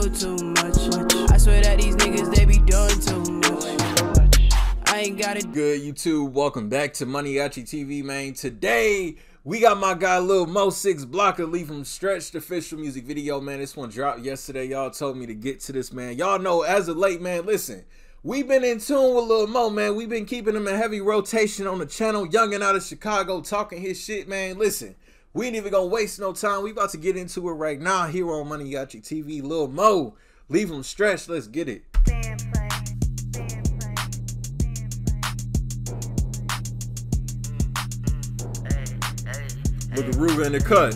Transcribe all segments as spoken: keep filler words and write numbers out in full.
doing too much. I swear that these niggas, they be doing too much. I ain't got it. Good YouTube, welcome back to MANIACITV, man. Today we got my guy Lil Moe six Blocka, Leave Him Stretched official music video, man. This one dropped yesterday. Y'all told me to get to this, man. Y'all know as of late, man, listen, we've been in tune with Lil Moe, man. We've been keeping him in heavy rotation on the channel. Youngin' out of Chicago talking his shit, man. Listen, we ain't even gonna waste no time. We about to get into it right now here on MANIACITV. Lil Moe, Leave Him Stretched. Let's get it. Look at Ruga in the cut.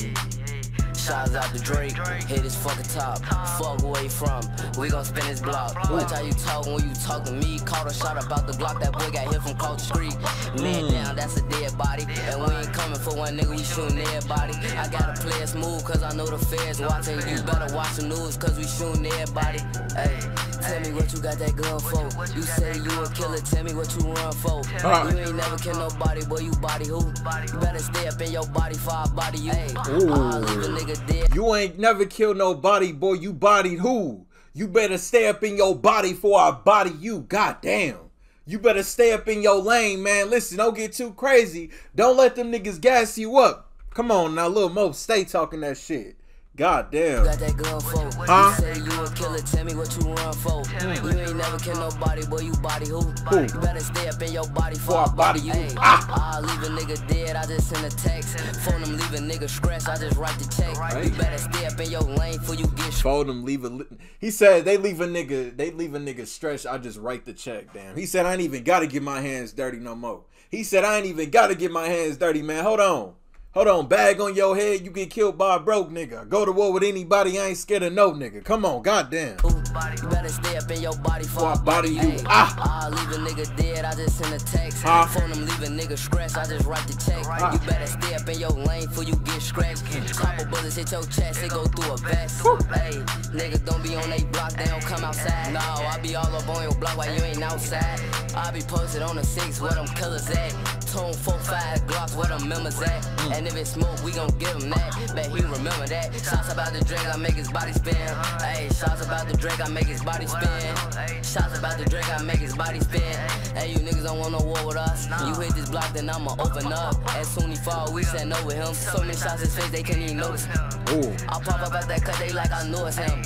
Shots out the Drake, hit his fucking top. Fuck away from, we gon' spin his block. Watch how you talk when you talk to me. Caught a shot about the block, that boy got hit from Culture Street. Man mm. down, that's a dead body. And we ain't coming for one nigga, we shooting everybody. I gotta play it smooth, cause I know the feds watching. You better watch the news, cause we shooting everybody. Hey, tell me what you got that gun for. You say you a killer, tell me what you run for. Uh. You ain't never kill nobody, boy, you body who? You better stay up in your body for I body you. I'll leave a nigga dead. You ain't never killed nobody, boy, you bodied who? You better stay up in your body for I body you. Goddamn. You better stay up in your lane, man. Listen, don't get too crazy. Don't let them niggas gas you up. Come on now, Lil Moe, stay talking that shit. God damn. Got that gun for. Huh? You say you a killer, tell me what you run for. You ain't never kill nobody, boy, you body who? who? You better stay up in your body for I body you. Ay, Ah. I'll leave a nigga dead, I just send a text. Phone them, leave a nigga scratch, I just write the check. Right. You better stay up in your lane for you get Phone them, leave a. He said they leave a nigga, they leave a nigga stretched, I just write the check, damn. He said I ain't even gotta get my hands dirty no more. He said I ain't even gotta get my hands dirty, man. Hold on. Hold on, bag on your head, you get killed by a broke nigga. Go to war with anybody, I ain't scared of no nigga. Come on, goddamn. You better stay up in your body for I body you. Ay, Ah. I'll leave a nigga dead, I just send a text. Huh? Phone them, leave a nigga scratch, I just write the check. Ah. You better stay up in your lane for you get scratched. Couple bullets hit your chest, it go through a vest. Hey, niggas don't be on they block, they don't come outside. No, I be all up on your block while you ain't outside. I be posted on the six where them killers at. Tone four five Glocks where them members at. And if it's smoke, we gon' give him that. Bet he remember that. Shots about the Drake, I make his body spin. Hey, shots about the Drake, I make his body spin. Shots about the Drake, I make his body spin. Hey, you niggas don't want no war with us. You hit this block, then I'ma open up. As soon as he fall, we said no with him. So many shots his face, they can't even notice him. Ooh. I pop up at that cut, they like I know it's him.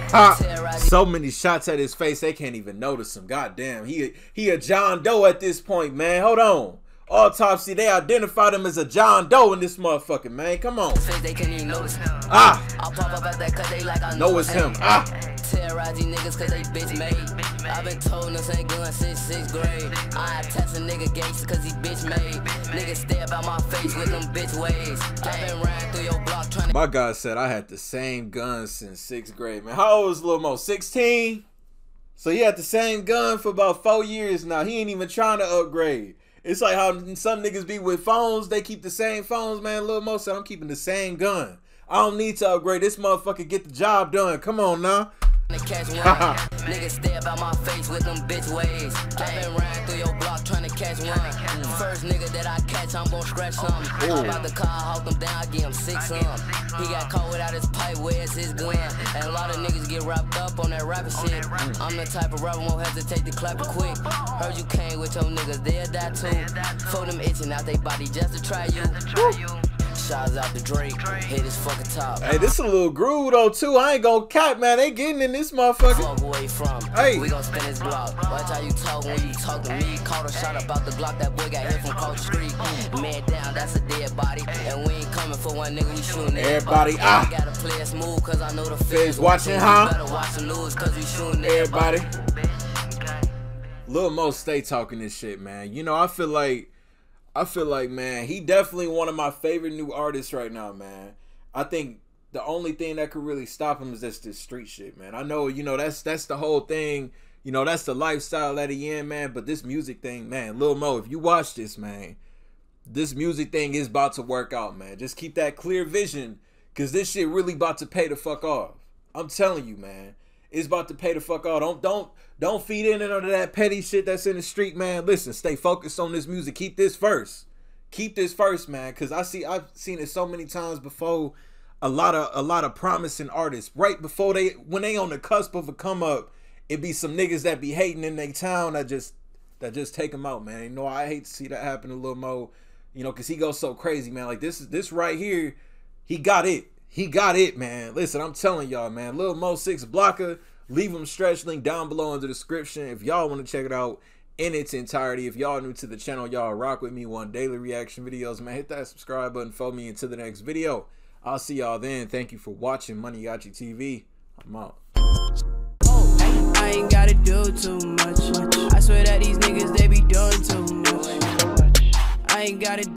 Ha. So many shots at his face, they can't even notice him. Goddamn, he he a John Doe at this point, man. Hold on. Autopsy, they identified him as a John Doe in this motherfucking, man. Come on. They can't even notice him. Ah. I pop up at that cut, they like I know, know it's him. him. Ah. Terrorize these niggas cause they bitch made. I've been told this ain't good since sixth grade. I test a nigga gangster cause he bitch made. Niggas stay about my face with them bitch ways. I been riding through your block trying to. My God said I had the same gun since sixth grade, man. How old was Lil Moe? sixteen? So he had the same gun for about four years now. He ain't even trying to upgrade. It's like how some niggas be with phones. They keep the same phones, man. Lil Moe said I'm keeping the same gun. I don't need to upgrade. This motherfucker get the job done. Come on now. Catch one. Niggas stay about my face with them bitch ways. I been riding through your block trying to catch one. First nigga that I catch, I'm gon' scratch some. I'm about the car, hawk them down, I give him six some. He got caught without his pipe, where's his gun? And a lot of niggas get wrapped up on that rapping shit. I'm the type of rapper won't hesitate to clap it quick. Heard you came with your niggas, they'll die too. For them itching out they body just to try you. Shots out the Drake, hit his fucking top. Hey, this a little groove though too. I ain't gonna cap, man. They getting in this motherfucker. Fuck away from. Hey, we gon' spin his block. Watch how you talk when you talk to me. Caught a shot about the Glock, that boy got hit from Culture Street. Man down, that's a dead body. And we ain't coming for one nigga, we shooting everybody. everybody. Ah. I gotta play it smooth cause I know the feds watching, huh? Better watch the news cause we shooting everybody. everybody. Lil Moe stay talking this shit, man. You know, I feel like I feel like, man, he definitely one of my favorite new artists right now, man. I think the only thing that could really stop him is just this street shit, man. I know, you know, that's that's the whole thing. You know, that's the lifestyle that he in, man. But this music thing, man, Lil Moe, if you watch this, man, this music thing is about to work out, man. Just keep that clear vision, because this shit really about to pay the fuck off. I'm telling you, man. It's about to pay the fuck off. Don't, don't, don't feed in under that petty shit that's in the street, man. Listen, stay focused on this music. Keep this first. Keep this first, man. Because I see, I've seen it so many times before. a lot of a lot of promising artists right before they when they on the cusp of a come up, it be some niggas that be hating in their town that just that just take them out, man. You know, I hate to see that happen to Lil Mo, you know, because he goes so crazy, man. Like this this right here, he got it. He got it, man. Listen, I'm telling y'all, man. Lil Moe six Blocka, leave him stretch link down below in the description if y'all want to check it out in its entirety. If y'all new to the channel, y'all rock with me, want daily reaction videos, man, hit that subscribe button, follow me into the next video. I'll see y'all then. Thank you for watching Maniaci T V. I'm out. I ain't gotta do too much. I swear that these niggas, they be doing too much. I ain't gotta